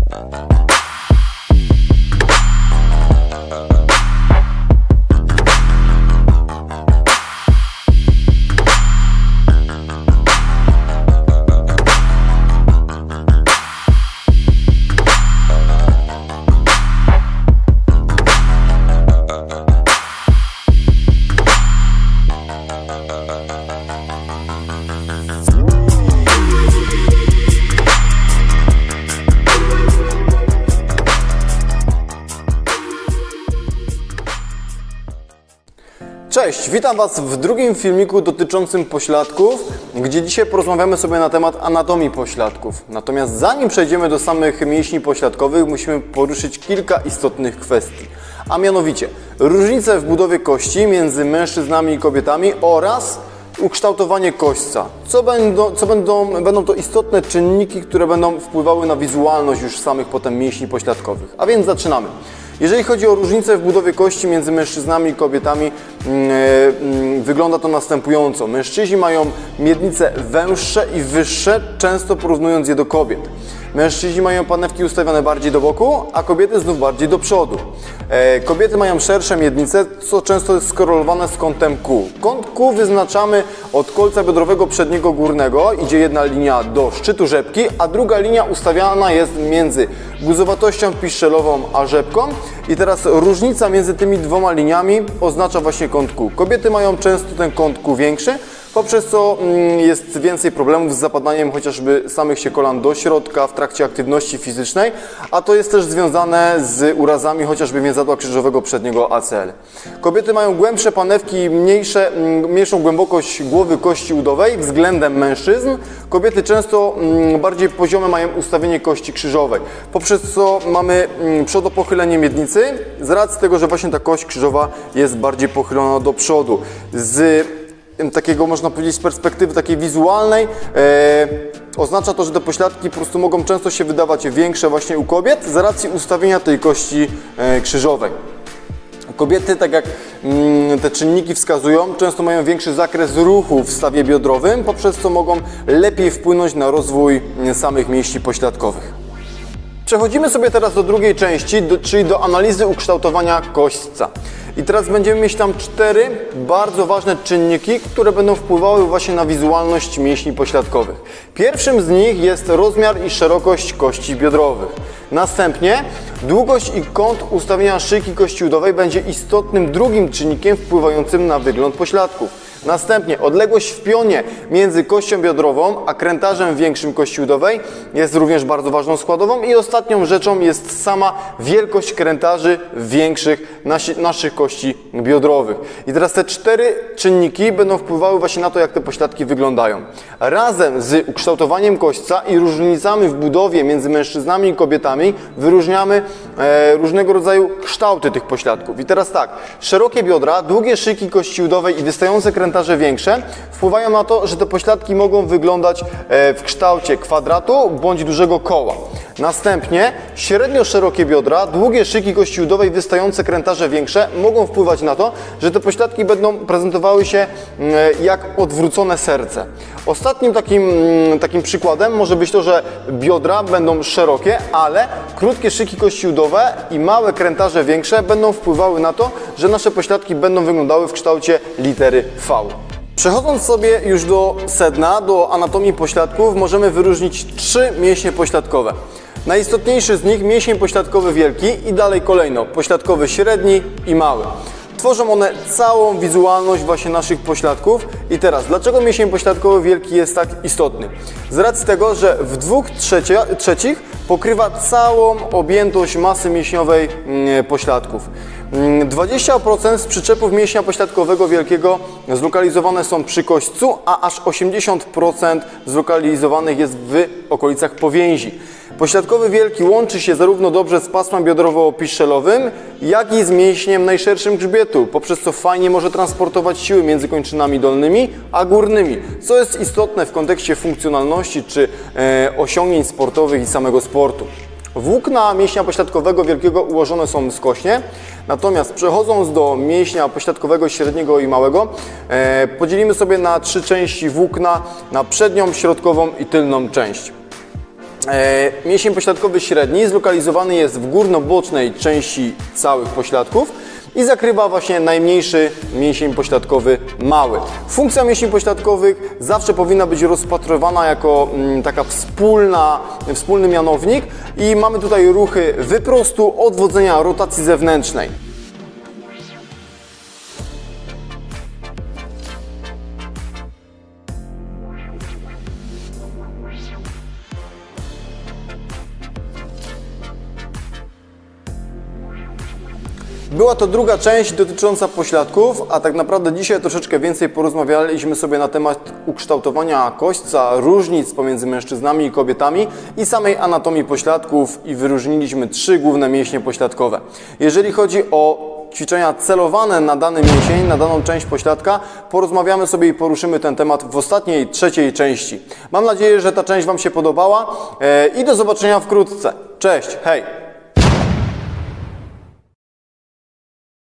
Cześć, witam Was w drugim filmiku dotyczącym pośladków, gdzie dzisiaj porozmawiamy sobie na temat anatomii pośladków. Natomiast zanim przejdziemy do samych mięśni pośladkowych, musimy poruszyć kilka istotnych kwestii. A mianowicie różnice w budowie kości między mężczyznami i kobietami oraz ukształtowanie kośćca. Będą to istotne czynniki, które będą wpływały na wizualność już samych potem mięśni pośladkowych. A więc zaczynamy. Jeżeli chodzi o różnicę w budowie kości między mężczyznami i kobietami, wygląda to następująco. Mężczyźni mają miednice węższe i wyższe, często porównując je do kobiet. Mężczyźni mają panewki ustawione bardziej do boku, a kobiety znów bardziej do przodu. Kobiety mają szersze miednice, co często jest skorelowane z kątem Q. Kąt Q wyznaczamy od kolca biodrowego przedniego górnego, idzie jedna linia do szczytu rzepki, a druga linia ustawiana jest między guzowatością piszczelową a rzepką. I teraz różnica między tymi dwoma liniami oznacza właśnie kąt Q. Kobiety mają często ten kąt Q większy, poprzez co jest więcej problemów z zapadaniem chociażby samych się kolan do środka w trakcie aktywności fizycznej, a to jest też związane z urazami chociażby więzadła krzyżowego przedniego ACL. Kobiety mają głębsze panewki i mniejszą głębokość głowy kości udowej względem mężczyzn. Kobiety często bardziej poziome mają ustawienie kości krzyżowej, poprzez co mamy przodopochylenie miednicy z racji tego, że właśnie ta kość krzyżowa jest bardziej pochylona do przodu. Z takiego, można powiedzieć, z perspektywy takiej wizualnej oznacza to, że te pośladki po prostu mogą często się wydawać większe właśnie u kobiet z racji ustawienia tej kości krzyżowej. Kobiety, tak jak te czynniki wskazują, często mają większy zakres ruchu w stawie biodrowym, poprzez co mogą lepiej wpłynąć na rozwój samych mięśni pośladkowych. Przechodzimy sobie teraz do drugiej części, czyli do analizy ukształtowania kośćca. I teraz będziemy mieć tam 4 bardzo ważne czynniki, które będą wpływały właśnie na wizualność mięśni pośladkowych. Pierwszym z nich jest rozmiar i szerokość kości biodrowych. Następnie długość i kąt ustawienia szyjki kości udowej będzie istotnym drugim czynnikiem wpływającym na wygląd pośladków. Następnie odległość w pionie między kością biodrową a krętarzem większym kości udowej jest również bardzo ważną składową i ostatnią rzeczą jest sama wielkość krętarzy większych naszych kości biodrowych. I teraz te 4 czynniki będą wpływały właśnie na to, jak te pośladki wyglądają. Razem z ukształtowaniem kośćca i różnicami w budowie między mężczyznami i kobietami wyróżniamy różnego rodzaju kształty tych pośladków. I teraz tak, szerokie biodra, długie szyjki kości udowej i wystające krętarze większe wpływają na to, że te pośladki mogą wyglądać w kształcie kwadratu bądź dużego koła. Następnie średnio szerokie biodra, długie szyjki kości udowej, wystające krętarze większe mogą wpływać na to, że te pośladki będą prezentowały się jak odwrócone serce. Ostatnim takim przykładem może być to, że biodra będą szerokie, ale krótkie szyjki kości udowe i małe krętarze większe będą wpływały na to, że nasze pośladki będą wyglądały w kształcie litery V. Przechodząc sobie już do sedna, do anatomii pośladków, możemy wyróżnić 3 mięśnie pośladkowe. Najistotniejszy z nich mięsień pośladkowy wielki i dalej kolejno pośladkowy średni i mały. Tworzą one całą wizualność właśnie naszych pośladków. I teraz, dlaczego mięsień pośladkowy wielki jest tak istotny? Z racji tego, że w 2/3 pokrywa całą objętość masy mięśniowej pośladków. 20% z przyczepów mięśnia pośladkowego wielkiego zlokalizowane są przy kośćcu, a aż 80% zlokalizowanych jest w okolicach powięzi. Pośladkowy wielki łączy się zarówno dobrze z pasmem biodrowo-piszczelowym, jak i z mięśniem najszerszym grzbietu, poprzez co fajnie może transportować siły między kończynami dolnymi a górnymi, co jest istotne w kontekście funkcjonalności czy osiągnięć sportowych i samego sportu. Włókna mięśnia pośladkowego wielkiego ułożone są skośnie, natomiast przechodząc do mięśnia pośladkowego średniego i małego, podzielimy sobie na 3 części włókna, na przednią, środkową i tylną część. Mięsień pośladkowy średni zlokalizowany jest w górnobocznej części całych pośladków i zakrywa właśnie najmniejszy mięsień pośladkowy mały. Funkcja mięśni pośladkowych zawsze powinna być rozpatrywana jako taka wspólny mianownik i mamy tutaj ruchy wyprostu, odwodzenia, rotacji zewnętrznej. Była to druga część dotycząca pośladków, a tak naprawdę dzisiaj troszeczkę więcej porozmawialiśmy sobie na temat ukształtowania kośćca, różnic pomiędzy mężczyznami i kobietami i samej anatomii pośladków i wyróżniliśmy 3 główne mięśnie pośladkowe. Jeżeli chodzi o ćwiczenia celowane na dany mięsień, na daną część pośladka, porozmawiamy sobie i poruszymy ten temat w ostatniej, trzeciej części. Mam nadzieję, że ta część Wam się podobała i do zobaczenia wkrótce. Cześć, hej!